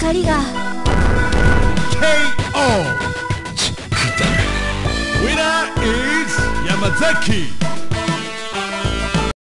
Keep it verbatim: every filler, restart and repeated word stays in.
光がケーオー Winner is Yamazaki